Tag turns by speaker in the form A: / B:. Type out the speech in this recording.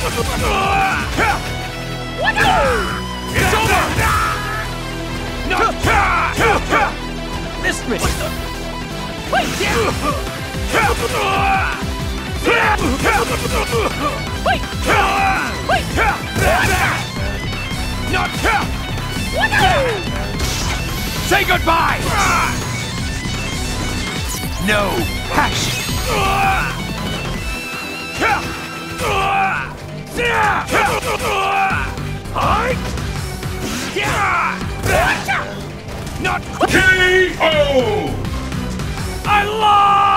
A: It's over! Missed me! Wait! Say goodbye! No passion! Not KO! I lost!